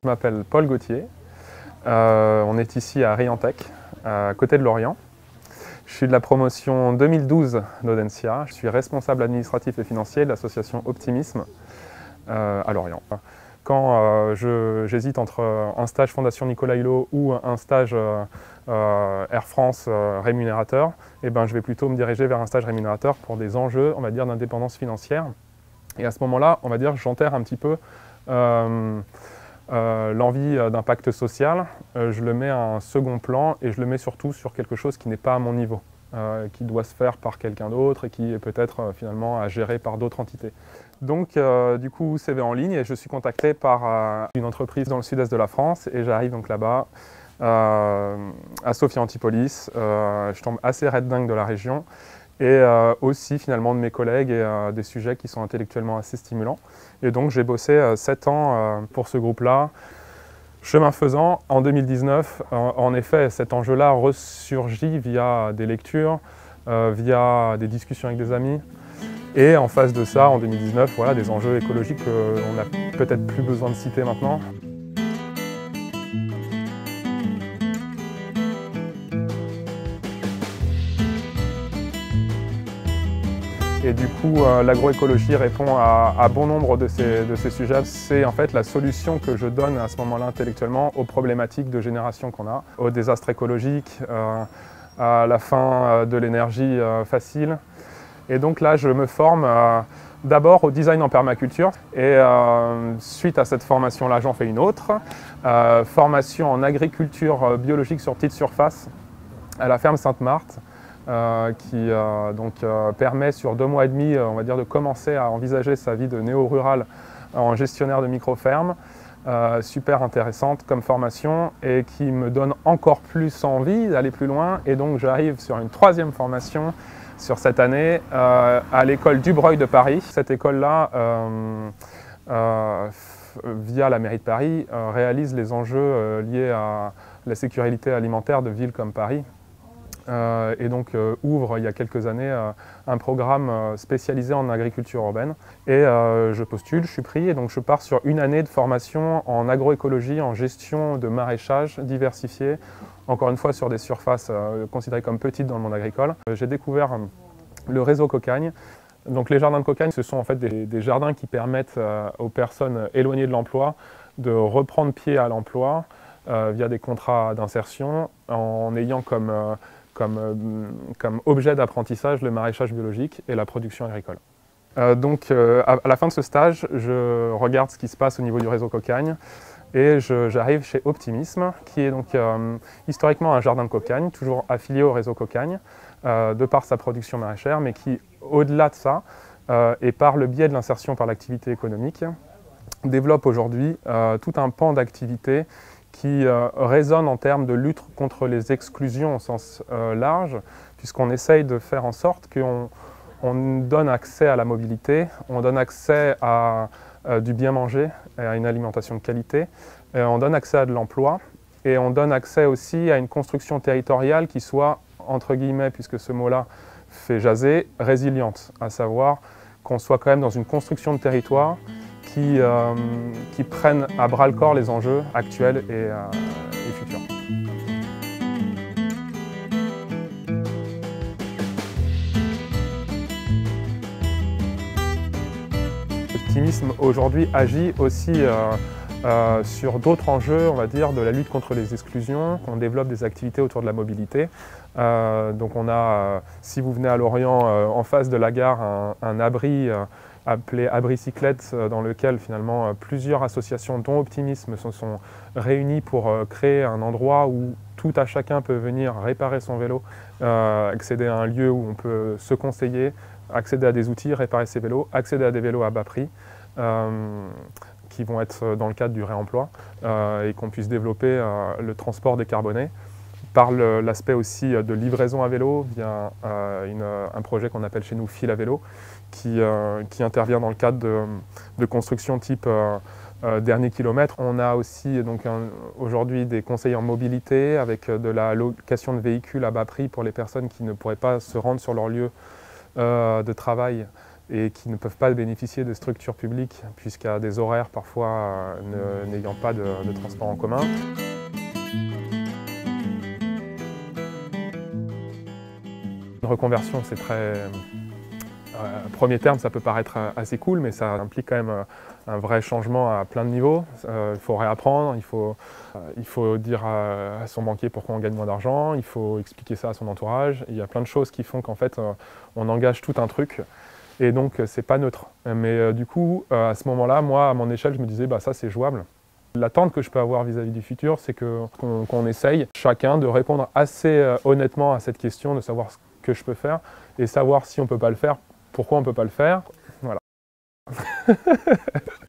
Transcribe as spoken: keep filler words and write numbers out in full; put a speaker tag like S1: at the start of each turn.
S1: Je m'appelle Paul Gauthier, euh, on est ici à Riantec, à côté de Lorient. Je suis de la promotion deux mille douze d'Audencia, je suis responsable administratif et financier de l'association Optimisme euh, à Lorient. Quand euh, j'hésite entre un stage Fondation Nicolas Hulot ou un stage euh, euh, Air France euh, rémunérateur, eh ben, je vais plutôt me diriger vers un stage rémunérateur pour des enjeux, on va dire, d'indépendance financière. Et à ce moment-là, on va dire, j'enterre un petit peu euh, Euh, l'envie d'impact social, euh, je le mets à un second plan et je le mets surtout sur quelque chose qui n'est pas à mon niveau, euh, qui doit se faire par quelqu'un d'autre et qui est peut-être euh, finalement à gérer par d'autres entités. Donc euh, du coup, C V en ligne et je suis contacté par euh, une entreprise dans le sud-est de la France et j'arrive donc là-bas euh, à Sophia Antipolis. Euh, je tombe assez raide dingue de la région et euh, aussi finalement de mes collègues et euh, des sujets qui sont intellectuellement assez stimulants. Et donc j'ai bossé euh, sept ans euh, pour ce groupe-là. Chemin faisant, en deux mille dix-neuf, euh, en effet, cet enjeu-là ressurgit via des lectures, euh, via des discussions avec des amis. Et en face de ça, en deux mille dix-neuf, voilà, des enjeux écologiques qu'on n'a peut-être plus besoin de citer maintenant. Et du coup, euh, l'agroécologie répond à, à bon nombre de ces, de ces sujets. C'est en fait la solution que je donne à ce moment-là intellectuellement aux problématiques de génération qu'on a, aux désastres écologiques, euh, à la fin de l'énergie euh, facile. Et donc là, je me forme euh, d'abord au design en permaculture. Et euh, suite à cette formation-là, j'en fais une autre. Euh, formation en agriculture biologique sur petite surface à la ferme Sainte-Marthe. Euh, qui euh, donc, euh, permet sur deux mois et demi euh, on va dire, de commencer à envisager sa vie de néo-rural en gestionnaire de micro-ferme. Euh, super intéressante comme formation et qui me donne encore plus envie d'aller plus loin. Et donc j'arrive sur une troisième formation sur cette année euh, à l'école Dubreuil de Paris. Cette école-là, euh, euh, via la mairie de Paris, euh, réalise les enjeux euh, liés à la sécurité alimentaire de villes comme Paris. Euh, et donc euh, ouvre il y a quelques années euh, un programme euh, spécialisé en agriculture urbaine. Et euh, je postule, je suis pris et donc je pars sur une année de formation en agroécologie, en gestion de maraîchage diversifié, encore une fois sur des surfaces euh, considérées comme petites dans le monde agricole. Euh, J'ai découvert euh, le réseau Cocagne. Donc les jardins de Cocagne, ce sont en fait des, des jardins qui permettent euh, aux personnes éloignées de l'emploi de reprendre pied à l'emploi euh, via des contrats d'insertion en ayant comme euh, Comme, euh, comme objet d'apprentissage le maraîchage biologique et la production agricole. Euh, donc euh, à, à la fin de ce stage, je regarde ce qui se passe au niveau du réseau Cocagne et j'arrive chez Optimisme, qui est donc euh, historiquement un jardin de Cocagne, toujours affilié au réseau Cocagne, euh, de par sa production maraîchère, mais qui, au-delà de ça, euh, et par le biais de l'insertion par l'activité économique, développe aujourd'hui euh, tout un pan d'activités qui euh, résonne en termes de lutte contre les exclusions au sens euh, large, puisqu'on essaye de faire en sorte qu'on on donne accès à la mobilité, on donne accès à euh, du bien manger, et à une alimentation de qualité, et on donne accès à de l'emploi, et on donne accès aussi à une construction territoriale qui soit, entre guillemets, puisque ce mot-là fait jaser, résiliente, à savoir qu'on soit quand même dans une construction de territoire Qui, euh, qui prennent à bras-le-corps les enjeux actuels et, euh, et futurs. L'optimisme aujourd'hui agit aussi euh, euh, sur d'autres enjeux, on va dire, de la lutte contre les exclusions. On développe des activités autour de la mobilité. Euh, donc on a, euh, si vous venez à Lorient, euh, en face de la gare, un, un abri euh, appelé Abri Cyclette, dans lequel finalement plusieurs associations dont Optimisme se sont réunies pour créer un endroit où tout à chacun peut venir réparer son vélo, euh, accéder à un lieu où on peut se conseiller, accéder à des outils, réparer ses vélos, accéder à des vélos à bas prix, euh, qui vont être dans le cadre du réemploi, euh, et qu'on puisse développer euh, le transport décarboné. Par l'aspect aussi de livraison à vélo via euh, une, un projet qu'on appelle chez nous Fil à vélo, qui, euh, qui intervient dans le cadre de, de construction type euh, euh, dernier kilomètre. On a aussi aujourd'hui des conseillers en mobilité avec de la location de véhicules à bas prix pour les personnes qui ne pourraient pas se rendre sur leur lieu euh, de travail et qui ne peuvent pas bénéficier de structures publiques puisqu'il y a des horaires parfois n'ayant pas de, de transport en commun. Une reconversion, c'est très... Euh, premier terme, ça peut paraître assez cool, mais ça implique quand même un vrai changement à plein de niveaux. Euh, il faut réapprendre, il faut, euh, il faut dire à, à son banquier pourquoi on gagne moins d'argent, il faut expliquer ça à son entourage. Il y a plein de choses qui font qu'en fait, euh, on engage tout un truc et donc c'est pas neutre. Mais euh, du coup, euh, à ce moment-là, moi, à mon échelle, je me disais, bah, ça c'est jouable. L'attente que je peux avoir vis-à-vis du futur, c'est qu'on qu'on, qu'on essaye chacun de répondre assez euh, honnêtement à cette question, de savoir ce que je peux faire et savoir si on ne peut pas le faire, pourquoi on ne peut pas le faire. Voilà.